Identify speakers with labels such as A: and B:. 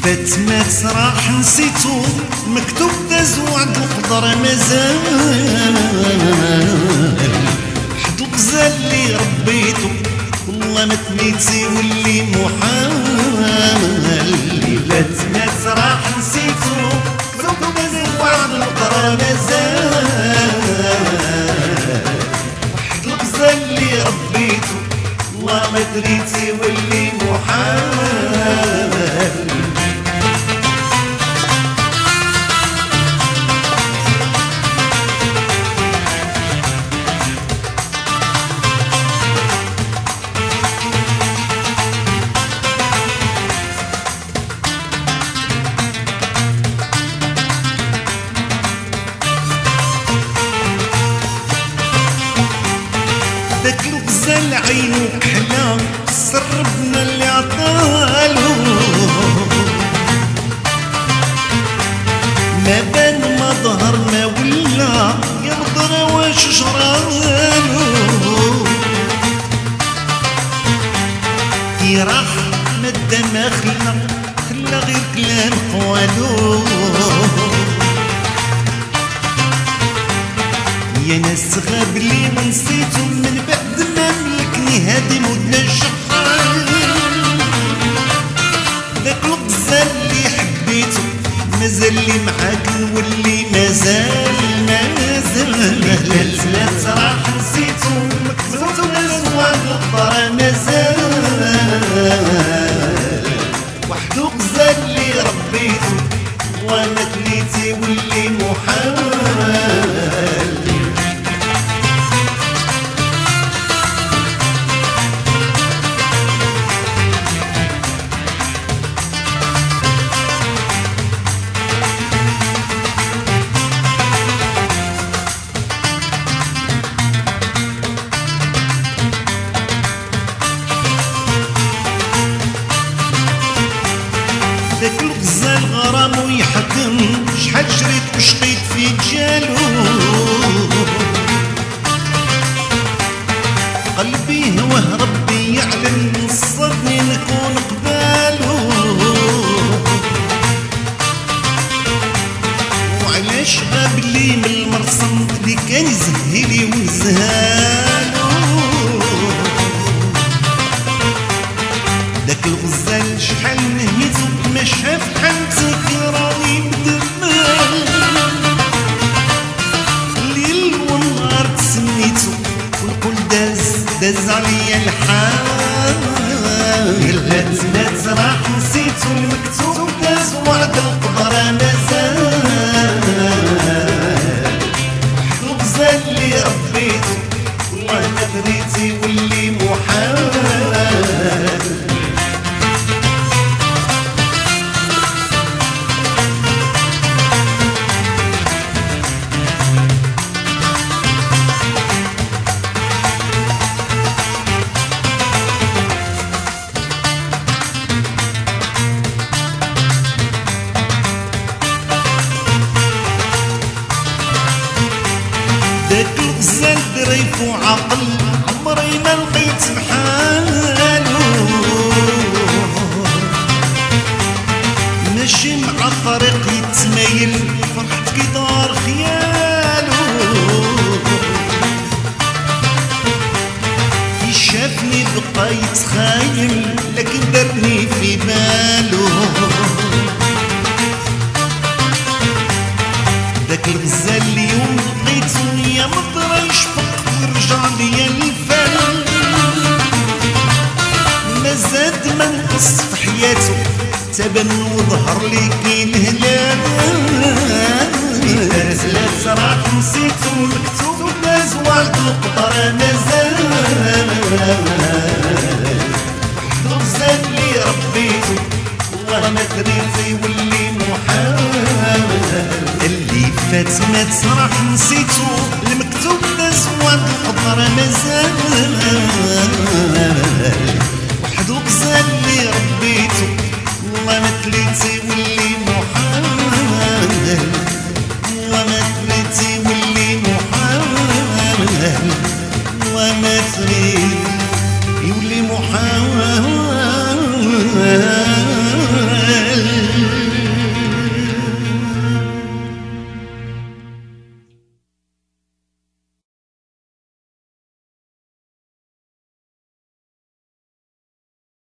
A: فات مات راح نسيتو مكتوب داز وعد القدر مازال حدو غزال اللي ربيتو والله ما تنيتي واللي محال فات مات راح نسيتو مكتوب داز وعد القدر مازال حدو غزال اللي ربيتو والله ما تنيتي واللي محال داك الغزال عينو كحلا سربنا اللي عطالو ما بان ما ظهر ما ولا يرضى واش جرالو كي راح مدا ما خلا غير كلام قوالو يا ناس غاب لي ما نسيتو من بعد ما ملكني هادي مدنا الشحال داك الغزال اللي حبيتو مازال لي معاك واللي مازال ثلاث راح نسيتو مكتوب الازواج القدر مازال وحدو غزال اللي ربيتو وما تليتي واللي محال داك الغزال غرامو يحكم شحال جريت وشقيت في جالو قلبي هواه ربي يعلم نصرني نكون قبالو وعلاش غاب لي من المرسم اللي كان يزهيلي ونزهالو داك الغزال شحال نهيتو ما شاف حالتك راني مدمال الليل والنهار تسنيتو ونقول داز عليا الحال الثلاث راح نسيتو المكتوب داز وعد القدر مازال وحدو غزال اللي ربيتو والله ما دريتي واللي محال داك الغزال دريف وعقل عمري ما لقيت بحالو ماشي مع طريق يتمايل فرحت كي دار خيالو كي شافني بقى يتخايل لكن دارني في بالو داك الغزال اليوم لقيتو يا مطرة يشفق ورجع ليا الفال مازاد ما نقص في حياتو تبان وظهر لي كي الهلال ثلاث راح نسيتو مكتوب داز وعد القدر مازال وحدو غزال اللي ربيتو والله ما دريتي واللي محال اللي فات مات راح نسيتو المكتوب داز وعد القدر مازال